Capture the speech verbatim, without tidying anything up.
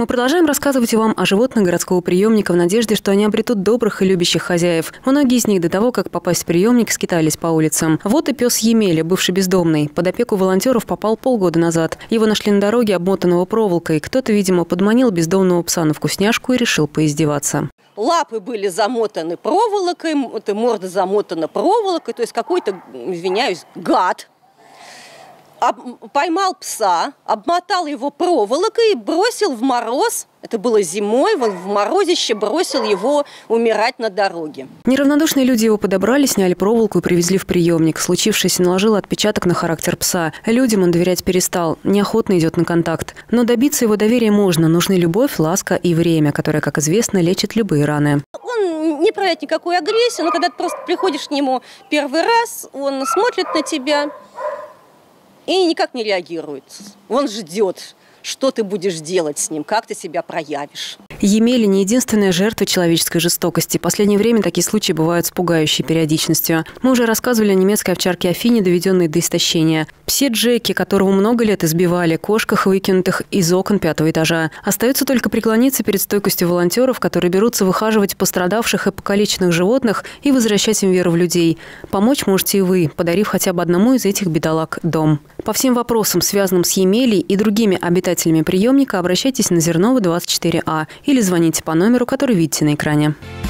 Мы продолжаем рассказывать вам о животных городского приемника в надежде, что они обретут добрых и любящих хозяев. Многие из них до того, как попасть в приемник, скитались по улицам. Вот и пес Емеля, бывший бездомный. Под опеку волонтеров попал полгода назад. Его нашли на дороге, обмотанного проволокой. Кто-то, видимо, подманил бездомного пса на вкусняшку и решил поиздеваться. Лапы были замотаны проволокой, морда замотана проволокой, то есть какой-то, извиняюсь, гад. Об, поймал пса, обмотал его проволокой и бросил в мороз. Это было зимой, он в морозище бросил его умирать на дороге. Неравнодушные люди его подобрали, сняли проволоку и привезли в приемник. Случившееся наложило отпечаток на характер пса. Людям он доверять перестал, неохотно идет на контакт. Но добиться его доверия можно. Нужны любовь, ласка и время, которое, как известно, лечит любые раны. Он не проявляет никакой агрессии, но когда ты просто приходишь к нему первый раз, он смотрит на тебя и никак не реагирует. Он ждет, что ты будешь делать с ним, как ты себя проявишь. Емеля не единственная жертва человеческой жестокости. В последнее время такие случаи бывают с пугающей периодичностью. Мы уже рассказывали о немецкой овчарке Афине, доведенной до истощения. Псе Джеки, которого много лет избивали, кошках, выкинутых из окон пятого этажа. Остается только преклониться перед стойкостью волонтеров, которые берутся выхаживать пострадавших и покалеченных животных и возвращать им веру в людей. Помочь можете и вы, подарив хотя бы одному из этих бедолаг дом. По всем вопросам, связанным с Емелей и другими обитателями приемника, обращайтесь на Зернова двадцать четыре А или звоните по номеру, который видите на экране.